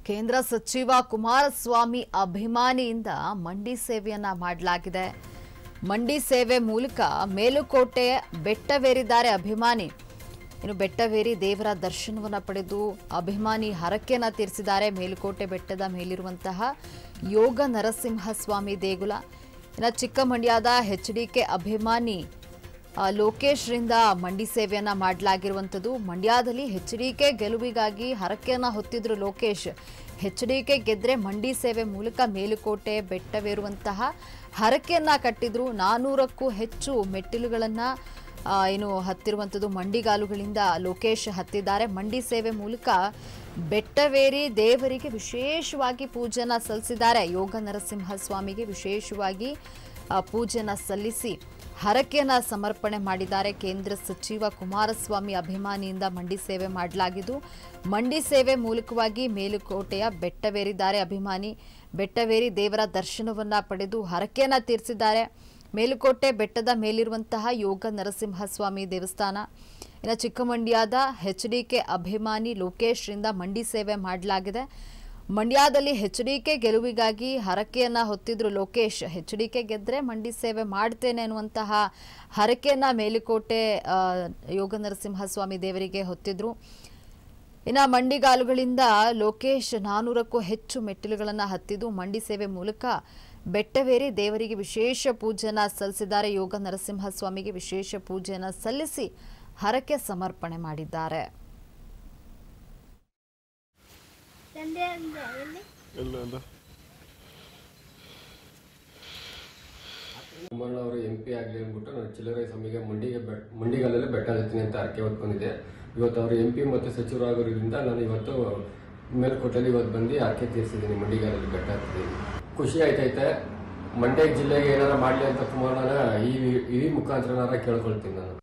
ಕೇಂದ್ರ ಸಚಿವ ಕುಮಾರಸ್ವಾಮಿ ಅಭಿಮಾನಿಯಿಂದ ಮಂಡಿ ಸೇವೆಯನ್ನ ಮಾಡಲಾಗಿದೆ. ಮಂಡಿ ಸೇವೆ ಮೂಲಕ ಮೇಲುಕೋಟೆ ಬೆಟ್ಟವೇರಿದ್ದಾರೆ ಅಭಿಮಾನಿ. ಇನ್ನು ಬೆಟ್ಟವೇರಿ ದೇವರ ದರ್ಶನವನ್ನ ಪಡೆದು ಅಭಿಮಾನಿ ಹರಕೆಯನ್ನ ತೀರಿಸಿದ್ದಾರೆ. ಮೇಲುಕೋಟೆ ಬೆಟ್ಟದ ಮೇಲಿರುವಂತಹ ಯೋಗ ನರಸಿಂಹಸ್ವಾಮಿ ದೇಗುಲ. ಇನ್ನು ಚಿಕ್ಕಮಂಡ್ಯದ ಎಚ್ಡಿಕೆ ಅಭಿಮಾನಿ ಲೋಕೇಶ್ ರಿಂದ ಮಂಡಿ ಸೇವೆಯನ್ನ ಮಾಡಲಾಗಿರುವಂತದ್ದು. ಮಂಡ್ಯದಲ್ಲಿ ಎಚ್ಡಿಕೆ ಗೆಲುವಿಗಾಗಿ ಹರಕೆಯನ್ನ ಹೊತ್ತಿದ್ರು ಲೋಕೇಶ್. ಎಚ್ಡಿಕೆ ಗೆದ್ರೆ ಮಂಡಿ ಸೇವೆ ಮೂಲಕ ಮೇಲುಕೋಟೆ ಬೆಟ್ಟವೇರುವಂತಹ ಹರಕೆಯನ್ನ ಕಟ್ಟಿದ್ರು. 400ಕ್ಕೂ ಹೆಚ್ಚು ಮೆಟ್ಟಿಲುಗಳನ್ನ ಹತ್ತಿರುವಂತದ್ದು ಮಂಡಿಗಾಲುಗಳಿಂದ ಲೋಕೇಶ್ ಹತ್ತಿದ್ದಾರೆ. ಮಂಡಿ ಸೇವೆ ಮೂಲಕ ಬೆಟ್ಟವೇರಿ ದೇವರಿಗೆ ವಿಶೇಷವಾಗಿ ಪೂಜೆನ ಸಲ್ಲಿಸಿದ್ದಾರೆ. ಯೋಗ ನರಸಿಂಹಸ್ವಾಮಿಗೆ ವಿಶೇಷವಾಗಿ ಪೂಜೆನ ಸಲ್ಲಿಸಿ ಹರಕೆಯನ್ನ ಸಮರ್ಪಣೆ ಮಾಡಿದ್ದಾರೆ. ಕೇಂದ್ರ ಸಚಿವ ಕುಮಾರಸ್ವಾಮಿ ಅಭಿಮಾನಿಯಿಂದ ಮಂಡಿ ಸೇವೆ ಮಾಡಲಾಗಿದ್ದು, ಮಂಡಿ ಸೇವೆ ಮೂಲಕವಾಗಿ ಮೇಲುಕೋಟೆಯ ಬೆಟ್ಟವೇರಿದ್ದಾರೆ ಅಭಿಮಾನಿ. ಬೆಟ್ಟವೇರಿ ದೇವರ ದರ್ಶನವನ್ನ ಪಡೆದು ಹರಕೆಯನ್ನ ತೀರಿಸಿದ್ದಾರೆ. ಮೇಲುಕೋಟೆ ಬೆಟ್ಟದ ಮೇಲಿರುವಂತಹ ಯೋಗ ನರಸಿಂಹಸ್ವಾಮಿ ದೇವಸ್ಥಾನ. ಇನ್ನು ಚಿಕ್ಕಮಂಡ್ಯದ ಎಚ್ಡಿಕೆ ಅಭಿಮಾನಿ ಲೋಕೇಶ್ ರಿಂದ ಮಂಡಿ ಸೇವೆ ಮಾಡಲಾಗಿದೆ. ಮಂಡ್ಯದಲ್ಲಿ ಎಚ್ಡಿಕೆ ಗೆಲುವಿಗಾಗಿ ಹರಕೆಯನ್ನ ಹೊತ್ತಿದ್ರು ಲೋಕೇಶ್. ಎಚ್ಡಿಕೆ ಗೆದ್ರೆ ಮಂಡಿ ಸೇವೆ ಮಾಡ್ತೇನೆ ಅನ್ನುವಂತಹ ಹರಕೆಯನ್ನ ಮೇಲುಕೋಟೆ ಯೋಗ ನರಸಿಂಹಸ್ವಾಮಿ ದೇವರಿಗೆ ಹೊತ್ತಿದ್ರು. ಇನ್ನು ಮಂಡಿಗಾಲುಗಳಿಂದ ಲೋಕೇಶ್ 400ಕ್ಕೂ ಹೆಚ್ಚು ಮೆಟ್ಟಿಲುಗಳನ್ನು ಹತ್ತಿದ್ದು ಮಂಡಿ ಸೇವೆ ಮೂಲಕ ಬೆಟ್ಟವೇರಿ ದೇವರಿಗೆ ವಿಶೇಷ ಪೂಜೆನ ಸಲ್ಲಿಸಿದ್ದಾರೆ. ಯೋಗ ನರಸಿಂಹಸ್ವಾಮಿಗೆ ವಿಶೇಷ ಪೂಜೆನ ಸಲ್ಲಿಸಿ ಹರಕೆ ಸಮರ್ಪಣೆ ಮಾಡಿದ್ದಾರೆ. ಕುಮಾರಣ್ಣ ಅವರು MP ಆಗಲಿ ಅಂದ್ಬಿಟ್ಟು ನಾನು ಚಿಲ್ಲರೆ ಸ್ವಾಮಿಗೆ ಮಂಡಿಗಾಲಲ್ಲಿ ಬೆಟ್ಟ ಹತ್ತೀನಿ ಅಂತ ಅರ್ಕೆ ಹೊತ್ಕೊಂಡಿದ್ದೆ. ಇವತ್ತು ಅವರು MP ಮತ್ತು ಸಚಿವರಾಗೋದ್ರಿಂದ ನಾನು ಇವತ್ತು ಮೇಲ್ಕೋಟೆಯಲ್ಲಿ ಇವತ್ತು ಬಂದು ಅರ್ಕೆ ತೀರಿಸಿದ್ದೀನಿ. ಮಂಡಿಗಾಲಲ್ಲಿ ಬೆಟ್ಟ ಹತ್ತಿದ್ದೀನಿ. ಖುಷಿ ಆಯ್ತೈತೆ. ಮಂಡ್ಯ ಜಿಲ್ಲೆಗೆ ಏನಾರ ಮಾಡಲಿ ಅಂತ ಕುಮಾರಣ್ಣ ಈ ಮುಖಾಂತರ ಕೇಳ್ಕೊಳ್ತೀನಿ ನಾನು.